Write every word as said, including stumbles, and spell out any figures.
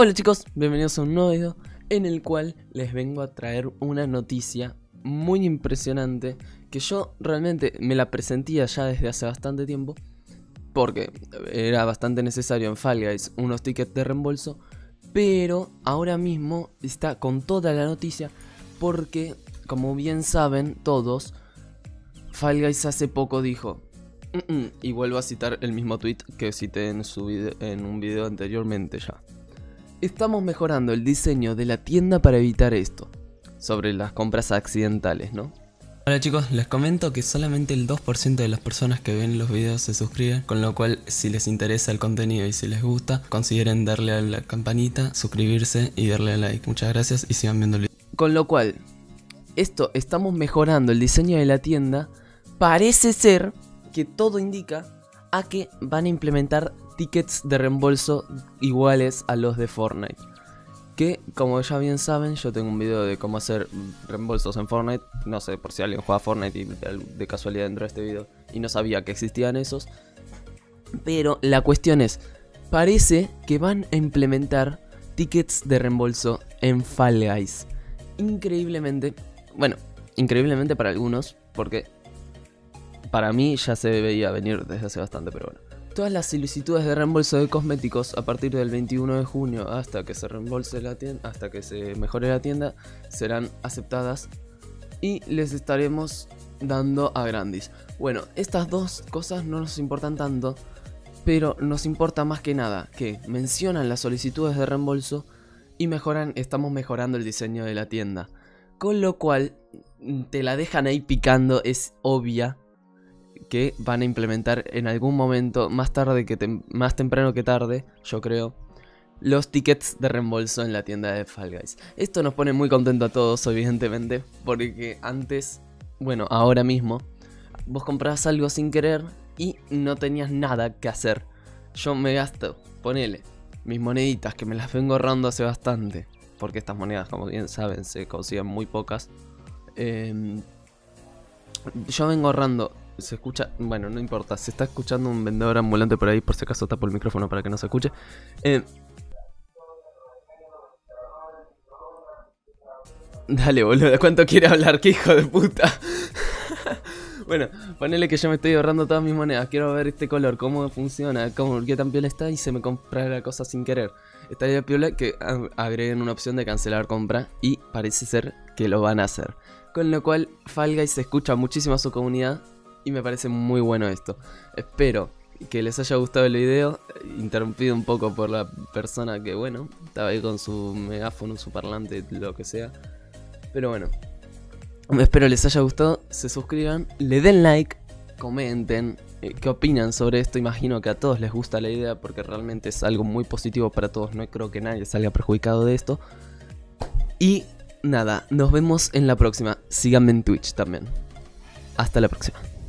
Hola chicos, bienvenidos a un nuevo video en el cual les vengo a traer una noticia muy impresionante que yo realmente me la presentía ya desde hace bastante tiempo porque era bastante necesario en Fall Guys unos tickets de reembolso, pero ahora mismo está con toda la noticia porque, como bien saben todos, Fall Guys hace poco dijo, mm -mm", y vuelvo a citar el mismo tweet que cité en, su video, en un video anteriormente ya: estamos mejorando el diseño de la tienda para evitar esto. Sobre las compras accidentales, ¿no? Hola chicos, les comento que solamente el dos por ciento de las personas que ven los videos se suscriben, con lo cual si les interesa el contenido y si les gusta, consideren darle a la campanita, suscribirse y darle a like. Muchas gracias y sigan viendo el video. Con lo cual, esto, estamos mejorando el diseño de la tienda. Parece ser que todo indica a que van a implementar tickets de reembolso iguales a los de Fortnite. Que, como ya bien saben, yo tengo un video de cómo hacer reembolsos en Fortnite. No sé, por si alguien juega Fortnite y de, de casualidad entró a este video y no sabía que existían esos. Pero la cuestión es, parece que van a implementar tickets de reembolso en Fall Guys. Increíblemente, bueno, increíblemente para algunos, porque para mí ya se veía venir desde hace bastante, pero bueno. Todas las solicitudes de reembolso de cosméticos a partir del veintiuno de junio hasta que se reembolse la tienda, hasta que se mejore la tienda, serán aceptadas y les estaremos dando a gratis. Bueno, estas dos cosas no nos importan tanto, pero nos importa más que nada que mencionan las solicitudes de reembolso y mejoran, estamos mejorando el diseño de la tienda. Con lo cual te la dejan ahí picando, es obvia que van a implementar en algún momento, más tarde que tem más temprano que tarde, yo creo, los tickets de reembolso en la tienda de Fall Guys. Esto nos pone muy contento a todos, evidentemente, porque antes, bueno, ahora mismo, vos comprabas algo sin querer y no tenías nada que hacer. Yo me gasto, ponele, mis moneditas, que me las vengo ahorrando hace bastante, porque estas monedas, como bien saben, se consiguen muy pocas. Eh, yo vengo ahorrando. Se escucha, bueno, no importa, se está escuchando un vendedor ambulante por ahí, por si acaso tapo el micrófono para que no se escuche. Eh, dale, boludo, ¿cuánto quiere hablar? ¡Qué hijo de puta! Bueno, ponele que yo me estoy ahorrando todas mis monedas. Quiero ver este color, cómo funciona, cómo, qué tan piola está, y se me compra la cosa sin querer. Estaría piola que agreguen una opción de cancelar compra, y parece ser que lo van a hacer. Con lo cual, Fall Guys se escucha muchísimo a su comunidad y me parece muy bueno esto. Espero que les haya gustado el video, interrumpido un poco por la persona que, bueno, estaba ahí con su megáfono, su parlante, lo que sea. Pero bueno, espero les haya gustado, se suscriban, le den like, comenten eh, qué opinan sobre esto. Imagino que a todos les gusta la idea porque realmente es algo muy positivo para todos. No creo que nadie salga perjudicado de esto. Y nada, nos vemos en la próxima. Síganme en Twitch también. Hasta la próxima.